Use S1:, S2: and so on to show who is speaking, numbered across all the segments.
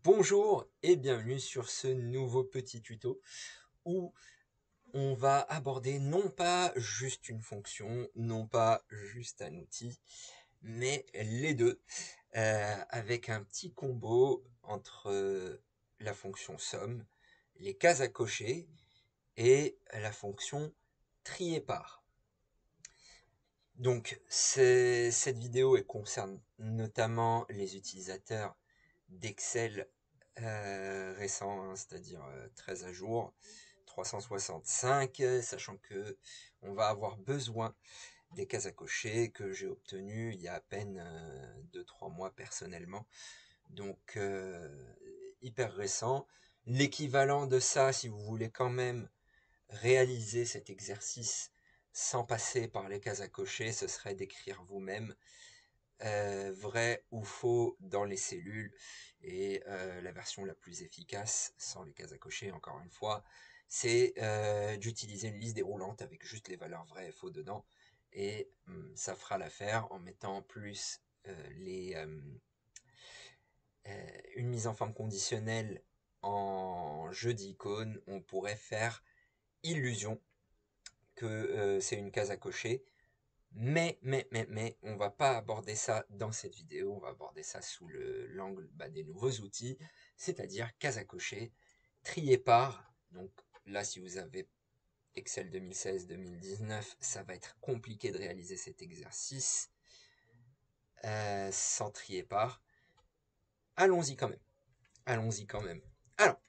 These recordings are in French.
S1: Bonjour et bienvenue sur ce nouveau petit tuto où on va aborder non pas juste une fonction, non pas juste un outil, mais les deux avec un petit combo entre la fonction somme, les cases à cocher et la fonction trier par. Donc cette vidéo concerne notamment les utilisateurs d'Excel récents, hein, c'est-à-dire très à jour, 365, sachant que on va avoir besoin des cases à cocher que j'ai obtenues il y a à peine 2-3 mois personnellement. Donc hyper récent. L'équivalent de ça, si vous voulez quand même réaliser cet exercice sans passer par les cases à cocher, ce serait d'écrire vous-même vrai ou faux dans les cellules. Et la version la plus efficace, sans les cases à cocher encore une fois, c'est d'utiliser une liste déroulante avec juste les valeurs vraies et faux dedans. Et ça fera l'affaire en mettant en plus une mise en forme conditionnelle en jeu d'icônes. On pourrait faire illusion que c'est une case à cocher. Mais, on va pas aborder ça dans cette vidéo, on va aborder ça sous l'angle des nouveaux outils, c'est-à-dire case à cocher, trier par. Donc là, si vous avez Excel 2016-2019, ça va être compliqué de réaliser cet exercice sans trier par. Allons-y quand même. Allons-y quand même. Alors,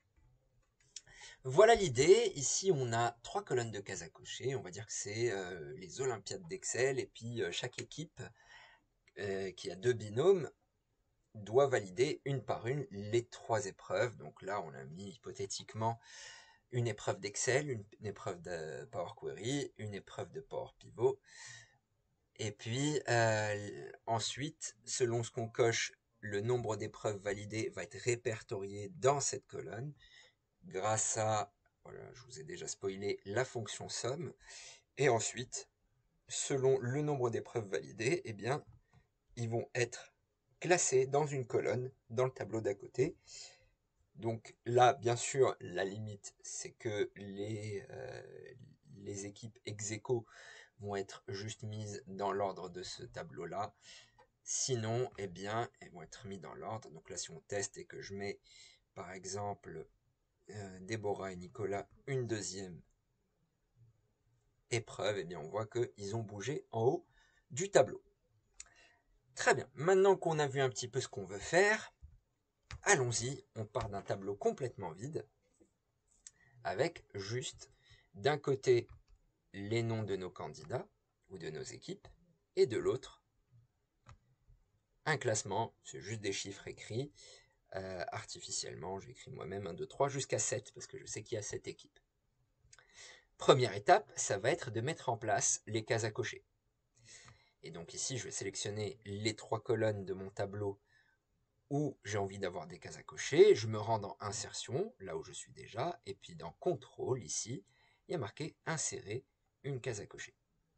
S1: voilà l'idée. Ici, on a 3 colonnes de cases à cocher. On va dire que c'est les Olympiades d'Excel. Et puis, chaque équipe qui a 2 binômes doit valider une par une les 3 épreuves. Donc là, on a mis hypothétiquement une épreuve d'Excel, une épreuve de Power Query, une épreuve de Power Pivot. Et puis, ensuite, selon ce qu'on coche, le nombre d'épreuves validées va être répertorié dans cette colonne grâce à, voilà, je vous ai déjà spoilé, la fonction somme. Et ensuite, selon le nombre d'épreuves validées, eh bien, ils vont être classés dans une colonne dans le tableau d'à côté. Donc là, bien sûr, la limite, c'est que les équipes ex aequo vont être juste mises dans l'ordre de ce tableau-là. Sinon, eh bien, elles vont être mises dans l'ordre. Donc là, si on teste et que je mets, par exemple, Déborah et Nicolas, une deuxième épreuve, eh bien, on voit qu'ils ont bougé en haut du tableau. Très bien. Maintenant qu'on a vu un petit peu ce qu'on veut faire, allons-y. On part d'un tableau complètement vide avec juste d'un côté les noms de nos candidats ou de nos équipes et de l'autre un classement. C'est juste des chiffres écrits artificiellement. J'écris moi-même 1, 2, 3 jusqu'à 7 parce que je sais qu'il y a 7 équipes. Première étape, ça va être de mettre en place les cases à cocher. Et donc ici, je vais sélectionner les 3 colonnes de mon tableau où j'ai envie d'avoir des cases à cocher. Je me rends dans Insertion, là où je suis déjà, et puis dans Contrôle, ici, il y a marqué Insérer une case à cocher.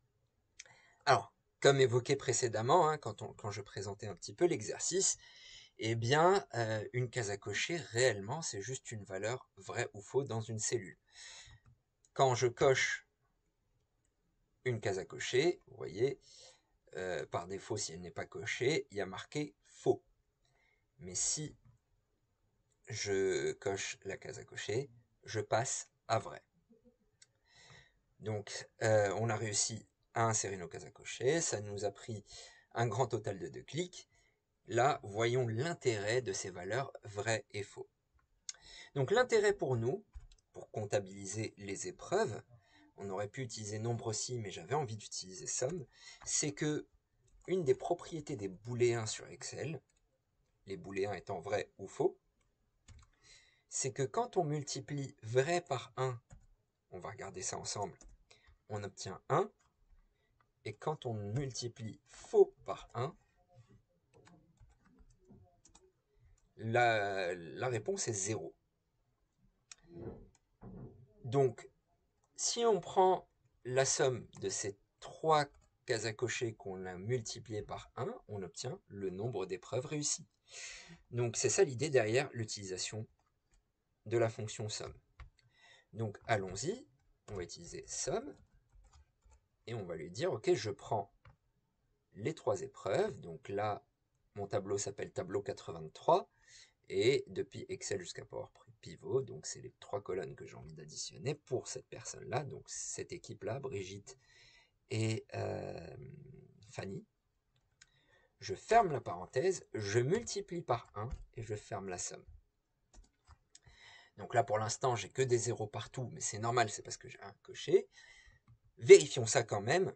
S1: Alors, comme évoqué précédemment, hein, quand je présentais un petit peu l'exercice, eh bien, une case à cocher, réellement, c'est juste une valeur vraie ou faux dans une cellule. Quand je coche une case à cocher, vous voyez, par défaut, si elle n'est pas cochée, il y a marqué faux. Mais si je coche la case à cocher, je passe à vrai. Donc, on a réussi à insérer nos cases à cocher. Ça nous a pris un grand total de 2 clics. Là, voyons l'intérêt de ces valeurs vraies et faux. Donc, l'intérêt pour nous, pour comptabiliser les épreuves, on aurait pu utiliser nombre aussi, mais j'avais envie d'utiliser somme, c'est que une des propriétés des booléens sur Excel, les booléens étant vrais ou faux, c'est que quand on multiplie vrai par 1, on va regarder ça ensemble, on obtient 1, et quand on multiplie faux par 1, la réponse est 0. Donc, si on prend la somme de ces 3 case à cocher qu'on a multiplié par 1, on obtient le nombre d'épreuves réussies. Donc c'est ça l'idée derrière l'utilisation de la fonction somme. Donc allons-y, on va utiliser somme, et on va lui dire, ok, je prends les 3 épreuves, donc là, mon tableau s'appelle tableau 83, et depuis Excel jusqu'à Power Pivot, donc c'est les 3 colonnes que j'ai envie d'additionner pour cette personne-là, donc cette équipe-là, Brigitte et Fanny. Je ferme la parenthèse, je multiplie par 1 et je ferme la somme. Donc là, pour l'instant, j'ai que des zéros partout, mais c'est normal, c'est parce que j'ai un coché. Vérifions ça quand même.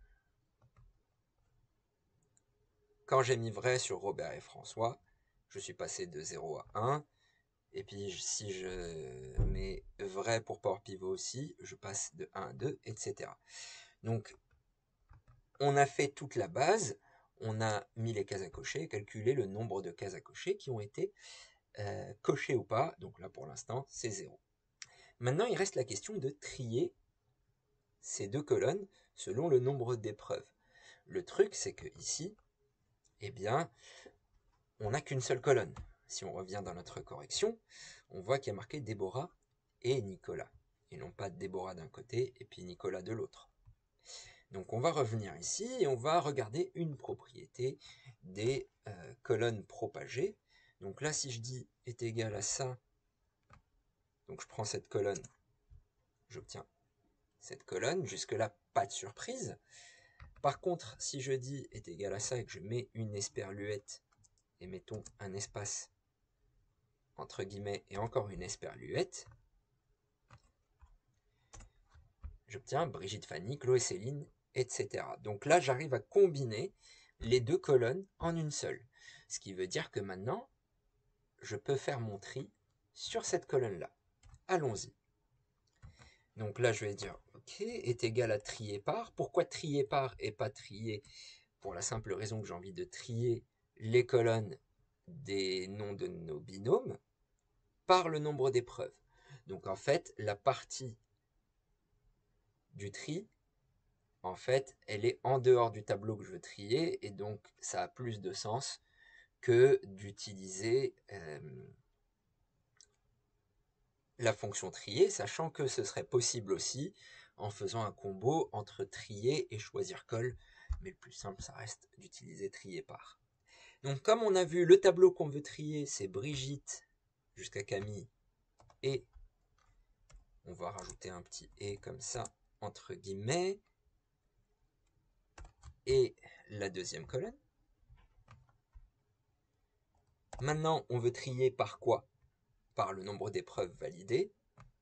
S1: Quand j'ai mis vrai sur Robert et François, je suis passé de 0 à 1. Et puis si je mets vrai pour Power Pivot aussi, je passe de 1 à 2, etc. Donc, on a fait toute la base, on a mis les cases à cocher, calculé le nombre de cases à cocher qui ont été cochées ou pas. Donc là, pour l'instant, c'est 0. Maintenant, il reste la question de trier ces 2 colonnes selon le nombre d'épreuves. Le truc, c'est que ici, eh bien, on n'a qu'une seule colonne. Si on revient dans notre correction, on voit qu'il y a marqué Déborah et Nicolas. Et non pas Déborah d'un côté et puis Nicolas de l'autre. Donc on va revenir ici et on va regarder une propriété des colonnes propagées. Donc là, si je dis est égal à ça, donc je prends cette colonne, j'obtiens cette colonne. Jusque-là, pas de surprise. Par contre, si je dis est égal à ça et que je mets une esperluette, et mettons un espace entre guillemets et encore une esperluette, j'obtiens Brigitte, Fanny, Chloé, Céline, etc. Donc là, j'arrive à combiner les 2 colonnes en une seule. Ce qui veut dire que maintenant, je peux faire mon tri sur cette colonne-là. Allons-y. Donc là, je vais dire, ok, est égal à trier par. Pourquoi trier par et pas trier? Pour la simple raison que j'ai envie de trier les colonnes des noms de nos binômes par le nombre d'épreuves. Donc en fait, la partie du tri, en fait, elle est en dehors du tableau que je veux trier, et donc ça a plus de sens que d'utiliser la fonction trier, sachant que ce serait possible aussi en faisant un combo entre trier et choisir colle, mais le plus simple, ça reste d'utiliser trier par. Donc comme on a vu, le tableau qu'on veut trier, c'est Brigitte jusqu'à Camille, et on va rajouter un petit et comme ça, entre guillemets, et la deuxième colonne. Maintenant, on veut trier par quoi? Par le nombre d'épreuves validées.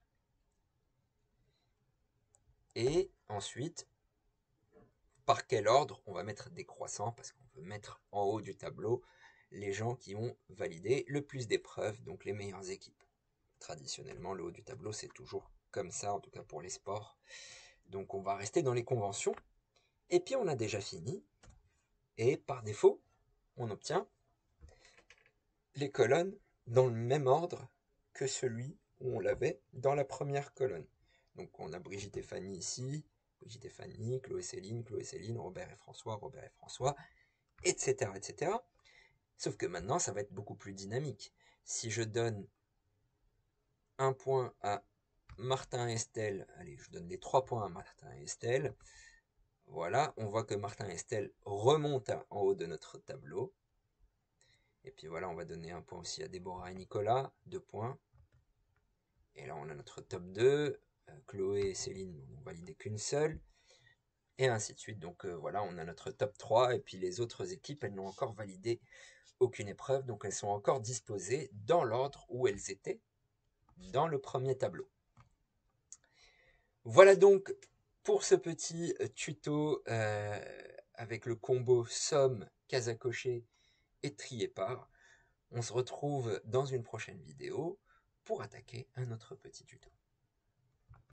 S1: Et ensuite, par quel ordre? On va mettre décroissant parce qu'on veut mettre en haut du tableau les gens qui ont validé le plus d'épreuves, donc les meilleures équipes. Traditionnellement, le haut du tableau, c'est toujours comme ça, en tout cas pour les sports. Donc on va rester dans les conventions. Et puis on a déjà fini. Et par défaut, on obtient les colonnes dans le même ordre que celui où on l'avait dans la première colonne. Donc on a Brigitte et Fanny ici, Brigitte et Fanny, Chloé et Céline, Robert et François, etc., etc. Sauf que maintenant, ça va être beaucoup plus dynamique. Si je donne un point à Martin et Estelle, allez, je donne les 3 points à Martin et Estelle, voilà, on voit que Martin et Estelle remontent en haut de notre tableau. Et puis voilà, on va donner un point aussi à Déborah et Nicolas, 2 points. Et là, on a notre top 2. Chloé et Céline n'ont validé qu'une seule. Et ainsi de suite. Donc voilà, on a notre top 3. Et puis les autres équipes, elles n'ont encore validé aucune épreuve. Donc elles sont encore disposées dans l'ordre où elles étaient dans le premier tableau. Voilà donc pour ce petit tuto avec le combo somme, case à cocher et trier par. On se retrouve dans une prochaine vidéo pour attaquer un autre petit tuto.